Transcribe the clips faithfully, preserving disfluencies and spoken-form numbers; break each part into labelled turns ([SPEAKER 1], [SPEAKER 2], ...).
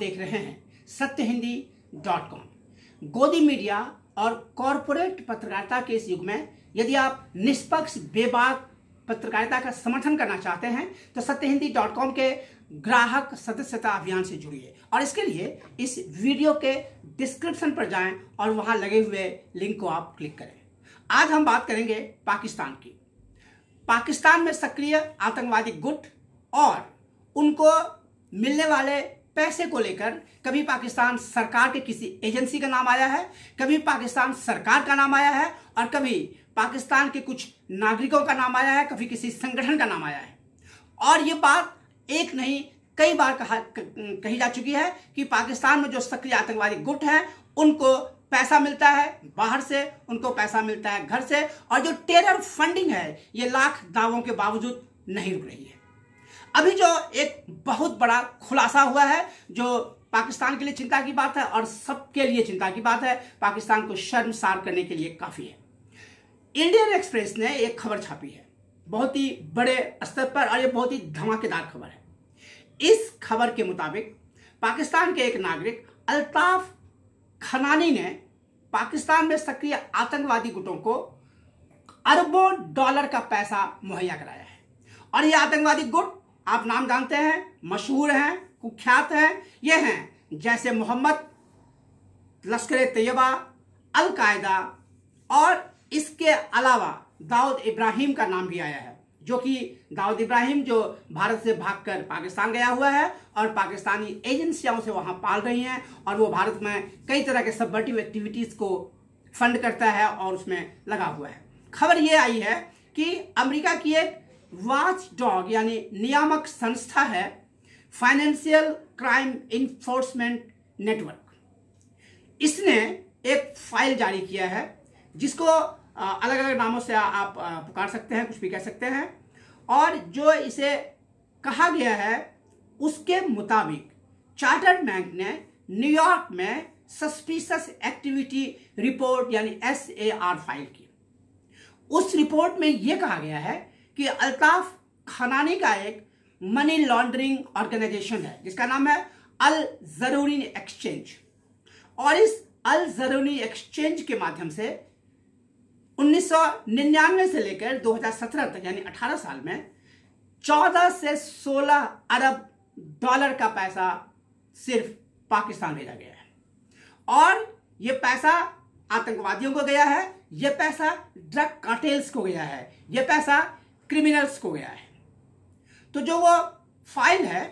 [SPEAKER 1] देख रहे हैं सत्य हिंदी डॉट कॉम। गोदी मीडिया और कॉरपोरेट पत्रकारिता के इस युग में यदि आप निष्पक्ष बेबाक पत्रकारिता का समर्थन करना चाहते हैं तो सत्य हिंदी डॉट कॉम के ग्राहक सदस्यता अभियान से जुड़िए और इसके लिए इस वीडियो के डिस्क्रिप्शन पर जाएं और वहां लगे हुए लिंक को आप क्लिक करें। आज हम बात करेंगे पाकिस्तान की। पाकिस्तान में सक्रिय आतंकवादी गुट और उनको मिलने वाले पैसे को लेकर कभी पाकिस्तान सरकार के किसी एजेंसी का नाम आया है, कभी पाकिस्तान सरकार का नाम आया है और कभी पाकिस्तान के कुछ नागरिकों का नाम आया है, कभी किसी संगठन का नाम आया है। और ये बात एक नहीं कई बार कहा कही जा चुकी है कि पाकिस्तान में जो सक्रिय आतंकवादी गुट हैं उनको पैसा मिलता है बाहर से, उनको पैसा मिलता है घर से, और जो टेरर फंडिंग है ये लाख दावों के बावजूद नहीं रुक रही है। अभी जो एक बहुत बड़ा खुलासा हुआ है जो पाकिस्तान के लिए चिंता की बात है और सबके लिए चिंता की बात है, पाकिस्तान को शर्मसार करने के लिए काफी है। इंडियन एक्सप्रेस ने एक खबर छापी है बहुत ही बड़े स्तर पर और ये बहुत ही धमाकेदार खबर है। इस खबर के मुताबिक पाकिस्तान के एक नागरिक अल्ताफ खनानी ने पाकिस्तान में सक्रिय आतंकवादी गुटों को अरबों डॉलर का पैसा मुहैया कराया है। और ये आतंकवादी गुट आप नाम जानते हैं, मशहूर हैं, कुख्यात हैं। ये हैं जैसे मोहम्मद, लश्कर-ए-तैयबा, अल-कायदा और इसके अलावा दाऊद इब्राहिम का नाम भी आया है, जो कि दाऊद इब्राहिम जो भारत से भागकर पाकिस्तान गया हुआ है और पाकिस्तानी एजेंसियों से वहां पाल रही हैं और वो भारत में कई तरह के सबवर्टिव एक्टिविटीज को फंड करता है और उसमें लगा हुआ है। खबर ये आई है कि अमेरिका की एक वॉच डॉग यानी नियामक संस्था है फाइनेंशियल क्राइम इन्फोर्समेंट नेटवर्क, इसने एक फाइल जारी किया है जिसको अलग अलग नामों से आप पुकार सकते हैं, कुछ भी कह सकते हैं। और जो इसे कहा गया है उसके मुताबिक चार्टर्ड बैंक ने न्यूयॉर्क में सस्पिशियस एक्टिविटी रिपोर्ट यानी एस ए आर फाइल की। उस रिपोर्ट में यह कहा गया है कि अल्ताफ खनानी का एक मनी लॉन्ड्रिंग ऑर्गेनाइजेशन है जिसका नाम है अल जरूरी एक्सचेंज, और इस अल जरूरी एक्सचेंज के माध्यम से उन्नीस सौ निन्यानवे से लेकर दो हज़ार सत्रह तक यानी अठारह साल में चौदह से सोलह अरब डॉलर का पैसा सिर्फ पाकिस्तान भेजा गया है। और यह पैसा आतंकवादियों को गया है, यह पैसा ड्रग कार्टेल्स को गया है, यह पैसा क्रिमिनल्स को गया है। तो जो वो फाइल है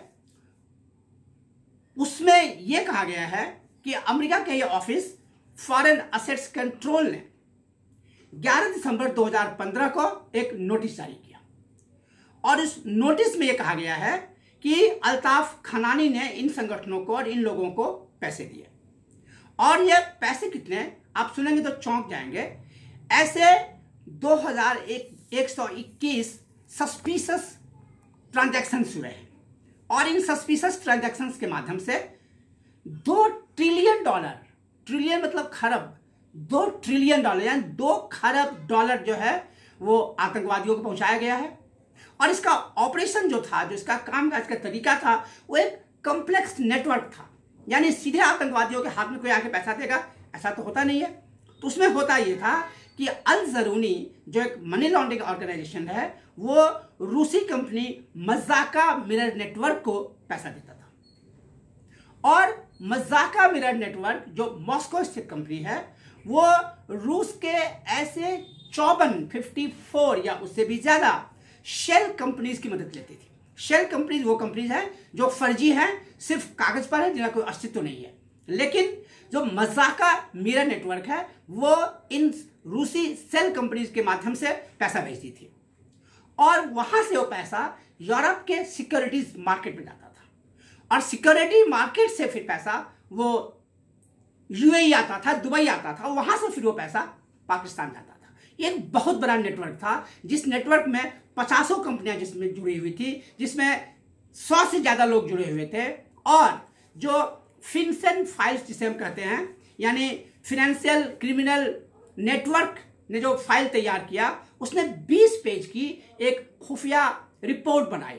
[SPEAKER 1] उसमें यह कहा गया है कि अमेरिका के ये ऑफिस फॉरेन असेट्स कंट्रोल ने ग्यारह दिसंबर दो हज़ार पंद्रह को एक नोटिस जारी किया और इस नोटिस में यह कहा गया है कि अल्ताफ खनानी ने इन संगठनों को और इन लोगों को पैसे दिए। और ये पैसे कितने आप सुनेंगे तो चौंक जाएंगे। ऐसे दो हज़ार एक सौ इक्कीस सस्पिशियस ट्रांजैक्शंस हुए हैं और इन सस्पिशियस ट्रांजैक्शंस के माध्यम से दो ट्रिलियन डॉलर, ट्रिलियन मतलब खरब, दो ट्रिलियन डॉलर यानी दो खरब डॉलर जो है वो आतंकवादियों को पहुंचाया गया है। और इसका ऑपरेशन जो था, जो इसका काम का इसका तरीका था, वो एक कॉम्प्लेक्स नेटवर्क था, यानी सीधे आतंकवादियों के हाथ में कोई आके पैसा देगा ऐसा तो होता नहीं है। तो उसमें होता ये था कि अल जरूनी जो एक मनी लॉन्ड्रिंग ऑर्गेनाइजेशन है वो रूसी कंपनी मज़ाका मिरर नेटवर्क को पैसा देता था। और मज़ाका मिरर नेटवर्क जो मॉस्को स्थित कंपनी है वो रूस के ऐसे चौवन फिफ्टी फोर या उससे भी ज्यादा शेल कंपनीज की मदद लेती थी। शेल कंपनीज वो कंपनीज हैं जो फर्जी हैं, सिर्फ कागज पर है, जिनका कोई अस्तित्व नहीं है। लेकिन जो मज़ाका मिरर नेटवर्क है वो इन रूसी सेल कंपनीज के माध्यम से पैसा भेजती थी और वहां से वो पैसा यूरोप के सिक्योरिटीज मार्केट में जाता था और सिक्योरिटी मार्केट से फिर पैसा वो यूएई आता था, दुबई आता था, वहां से फिर वो पैसा पाकिस्तान जाता था। ये एक बहुत बड़ा नेटवर्क था जिस नेटवर्क में पचासों कंपनियां जिसमें जुड़ी हुई थी, जिसमें सौ से ज्यादा लोग जुड़े हुए थे। और जो फिनसेन फाइल्स जिसे हम कहते हैं यानी फिनेंशियल क्रिमिनल नेटवर्क ने जो फाइल तैयार किया उसने बीस पेज की एक खुफिया रिपोर्ट बनाई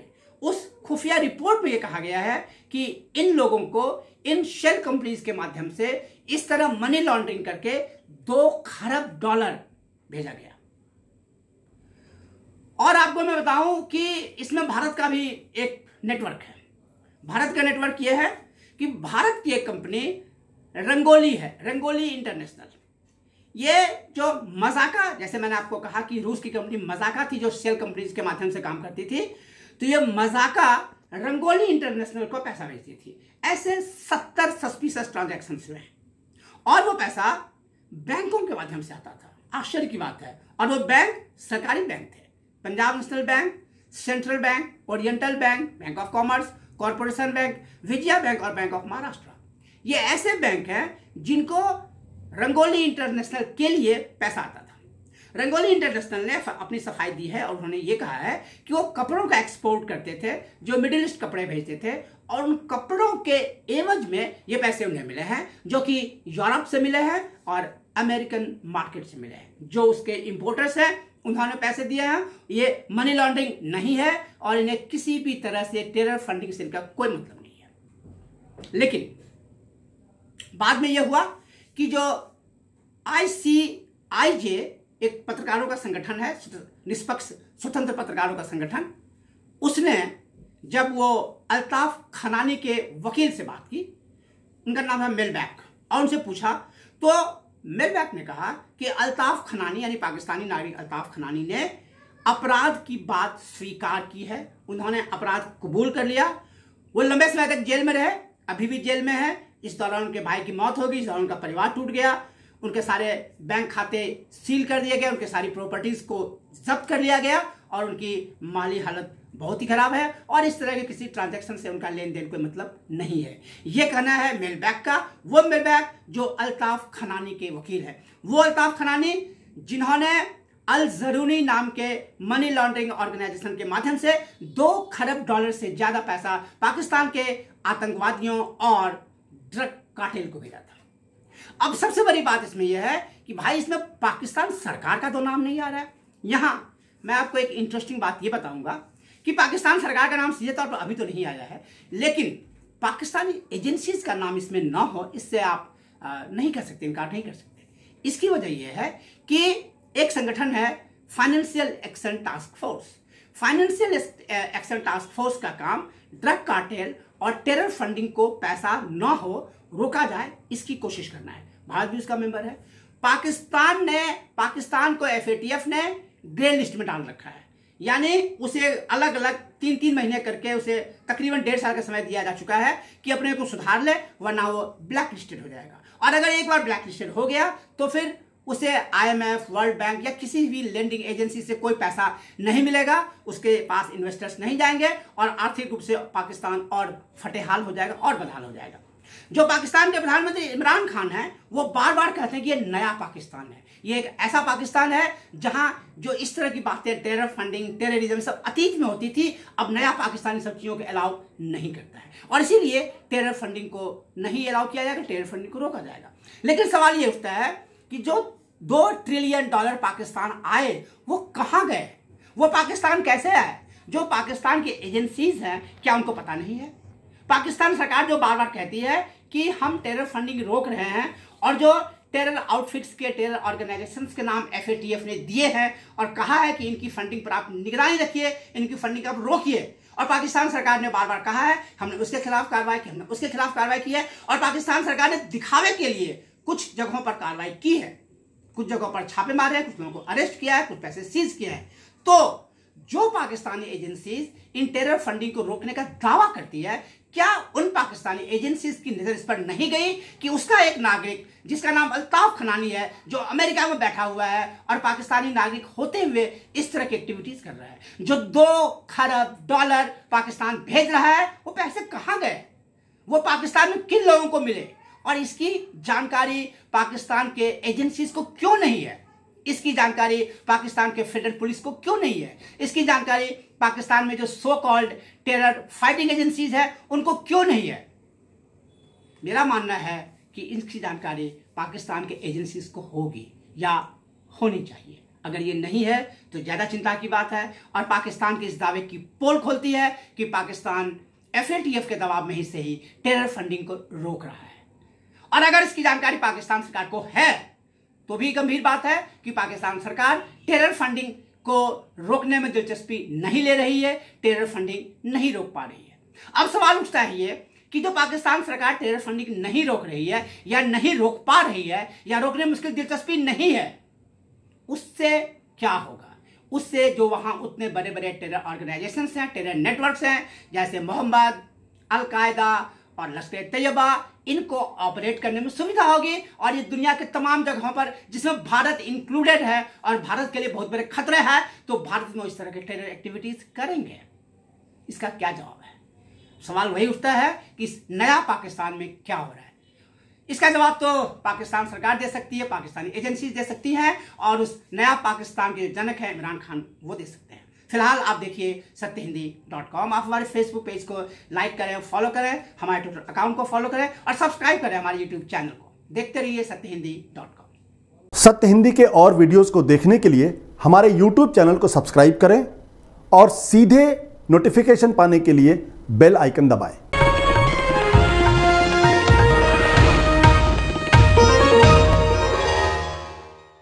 [SPEAKER 1] उस खुफिया रिपोर्ट में यह कहा गया है कि इन लोगों को इन शेल कंपनीज के माध्यम से इस तरह मनी लॉन्ड्रिंग करके दो खरब डॉलर भेजा गया। और आपको मैं बताऊं कि इसमें भारत का भी एक नेटवर्क है। भारत का नेटवर्क यह है कि भारत की एक कंपनी रंगोली है, रंगोली इंटरनेशनल। ये जो मजाका, जैसे मैंने आपको कहा कि रूस की कंपनी मजाका थी जो शेल कंपनीज के माध्यम से काम करती थी, तो ये मजाका रंगोली इंटरनेशनल को पैसा भेजती थी। ऐसे सत्तर सस्पिशियस ट्रांजैक्शन हुए और वो पैसा बैंकों के माध्यम से आता था। आश्चर्य की बात है। और वो बैंक सरकारी बैंक थे, Punjab national bank, central bank, oriental bank, bank of commerce, corporation bank, Vijaya bank और बैंक ऑफ महाराष्ट्र। ये ऐसे बैंक हैं जिनको रंगोली इंटरनेशनल के लिए पैसा आता था। रंगोली इंटरनेशनल ने अपनी सफाई दी है और उन्होंने ये कहा है कि वो कपड़ों का एक्सपोर्ट करते थे, जो मिडिल ईस्ट कपड़े भेजते थे, और उन कपड़ों के एवज में ये पैसे उन्हें मिले हैं जो कि यूरोप से मिले हैं और अमेरिकन मार्केट से मिले हैं। जो उसके इंपोर्टर्स हैं उन्होंने पैसे दिए हैं। ये मनी लॉन्ड्रिंग नहीं है और इन्हें किसी भी तरह से टेरर फंडिंग से इनका कोई मतलब नहीं है। लेकिन बाद में यह हुआ कि जो आई सी आई जे एक पत्रकारों का संगठन है, निष्पक्ष स्वतंत्र पत्रकारों का संगठन, उसने जब वो अल्ताफ खनानी के वकील से बात की, उनका नाम है मेलबैक, और उनसे पूछा तो मेलबैक ने कहा कि अल्ताफ खनानी यानी पाकिस्तानी नागरिक अल्ताफ खनानी ने अपराध की बात स्वीकार की है, उन्होंने अपराध कबूल कर लिया। वो लंबे समय तक जेल में रहे, अभी भी जेल में है। इस दौरान उनके भाई की मौत हो गई, इस दौरान उनका परिवार टूट गया, उनके सारे बैंक खाते सील कर दिए गए, उनके सारी प्रॉपर्टीज को जब्त कर लिया गया और उनकी माली हालत बहुत ही खराब है और इस तरह के किसी ट्रांजैक्शन से उनका लेन देन कोई मतलब नहीं है। यह कहना है मेलबैक का, वो मेलबैक जो अल्ताफ खनानी के वकील है। वो अल्ताफ खनानी जिन्होंने अल जरूरी नाम के मनी लॉन्ड्रिंग ऑर्गेनाइजेशन के माध्यम से दो खरब डॉलर से ज्यादा पैसा पाकिस्तान के आतंकवादियों और ड्रग कार्टेल को भेजा था। अब सबसे बड़ी बात इसमें यह है कि भाई इसमें पाकिस्तान सरकार का तो नाम नहीं आ रहा है। यहां मैं आपको एक इंटरेस्टिंग बात यह बताऊंगा कि पाकिस्तान सरकार का नाम सीधे तौर पर अभी तो नहीं आया है, लेकिन पाकिस्तानी एजेंसीज का नाम इसमें ना हो इससे आप नहीं कर सकते, इनकार नहीं कर सकते। इसकी वजह यह है कि एक संगठन है financial action task force. Financial action task force का काम ड्रग कार्टेल और टेरर फंडिंग को पैसा ना हो, रोका जाए, इसकी कोशिश करना है। भारत भी उसका मेंबर है। पाकिस्तान ने पाकिस्तान को एफ ए टी एफ ने ग्रे लिस्ट में डाल रखा है, यानी उसे अलग अलग तीन तीन महीने करके उसे तकरीबन डेढ़ साल का समय दिया जा चुका है कि अपने को सुधार ले, वरना वो ब्लैक लिस्टेड हो जाएगा। और अगर एक बार ब्लैक लिस्टेड हो गया तो फिर उसे I M F, world bank या किसी भी लेंडिंग एजेंसी से कोई पैसा नहीं मिलेगा, उसके पास इन्वेस्टर्स नहीं जाएंगे और आर्थिक रूप से पाकिस्तान और फटेहाल हो जाएगा और बदहाल हो जाएगा। जो पाकिस्तान के प्रधानमंत्री इमरान खान हैं वो बार बार कहते हैं कि ये नया पाकिस्तान है, ये एक ऐसा पाकिस्तान है जहां जो इस तरह की बातें टेरर फंडिंग, टेररिज्म सब अतीत में होती थी, अब नया पाकिस्तान सब चीजों को अलाउ नहीं करता है और इसीलिए टेरर फंडिंग को नहीं अलाउ किया जाएगा, टेरर फंडिंग को रोका जाएगा। लेकिन सवाल ये उठता है कि जो दो ट्रिलियन डॉलर पाकिस्तान आए वो कहां गए, वो पाकिस्तान कैसे आए? जो पाकिस्तान की एजेंसीज हैं क्या उनको पता नहीं है? पाकिस्तान सरकार जो बार बार कहती है कि हम टेरर फंडिंग रोक रहे हैं और जो टेरर आउटफिट्स के, टेरर ऑर्गेनाइजेशंस के नाम एफ ए टी एफ ने दिए हैं और कहा है कि इनकी फंडिंग पर आप निगरानी रखिए, इनकी फंडिंग आप रोकिए, और पाकिस्तान सरकार ने बार बार कहा है हमने उसके खिलाफ कार्रवाई की, हमने उसके खिलाफ कार्रवाई की है, और पाकिस्तान सरकार ने दिखावे के लिए कुछ जगहों पर कार्रवाई की है, कुछ जगहों पर छापे मारे हैं, कुछ लोगों को अरेस्ट किया है, कुछ पैसे सीज किए हैं। तो जो पाकिस्तानी एजेंसीज इन टेरर फंडिंग को रोकने का दावा करती है, क्या उन पाकिस्तानी एजेंसीज की नजर इस पर नहीं गई कि उसका एक नागरिक जिसका नाम अल्ताफ खनानी है, जो अमेरिका में बैठा हुआ है और पाकिस्तानी नागरिक होते हुए इस तरह की एक्टिविटीज कर रहा है, जो दो खरब डॉलर पाकिस्तान भेज रहा है, वो पैसे कहां गए, वो पाकिस्तान में किन लोगों को मिले, और इसकी जानकारी पाकिस्तान के एजेंसीज को क्यों नहीं है? इसकी जानकारी पाकिस्तान के फेडरल पुलिस को क्यों नहीं है? इसकी जानकारी पाकिस्तान में जो so called terror fighting agencies है उनको क्यों नहीं है? मेरा मानना है कि इसकी जानकारी पाकिस्तान के एजेंसीज को होगी या होनी चाहिए। अगर ये नहीं है तो ज़्यादा चिंता की बात है, और पाकिस्तान के इस दावे की पोल खोलती है कि Pakistan F A T F के दबाव में ही से ही टेरर फंडिंग को रोक रहा है। और अगर इसकी जानकारी पाकिस्तान सरकार को है तो भी गंभीर बात है कि पाकिस्तान सरकार टेरर फंडिंग को रोकने में दिलचस्पी नहीं ले रही है, टेरर फंडिंग नहीं रोक पा रही है। अब सवाल उठता है ये कि जो पाकिस्तान सरकार टेरर फंडिंग नहीं रोक रही है या नहीं रोक पा रही है या रोकने में उसकी दिलचस्पी नहीं है, उससे क्या होगा? उससे जो वहां उतने बड़े बड़े टेरर ऑर्गेनाइजेशंस हैं, टेरर नेटवर्क्स हैं, जैसे मोहम्मद, अल-कायदा और लश्कर तैयबा, इनको ऑपरेट करने में सुविधा होगी। और ये दुनिया के तमाम जगहों पर जिसमें भारत इंक्लूडेड है और भारत के लिए बहुत बड़े खतरे हैं, तो भारत में इस तरह के टेरर एक्टिविटीज करेंगे। इसका क्या जवाब है? सवाल वही उठता है कि इस नया पाकिस्तान में क्या हो रहा है। इसका जवाब तो पाकिस्तान सरकार दे सकती है, पाकिस्तानी एजेंसीज दे सकती हैं, और उस नया पाकिस्तान के जनक हैं इमरान खान, वो दे सकते हैं। फिलहाल आप देखिए सत्य हिंदी डॉट कॉम। आप हमारे फेसबुक पेज को लाइक करें, फॉलो करें, हमारे ट्विटर अकाउंट को फॉलो करें और सब्सक्राइब करें हमारे यूट्यूब चैनल को। देखते रहिए सत्य हिंदी डॉट कॉम।
[SPEAKER 2] सत्य हिंदी के और वीडियोस को देखने के लिए हमारे यूट्यूब चैनल को सब्सक्राइब करें और सीधे नोटिफिकेशन पाने के लिए बेल आइकन दबाएं।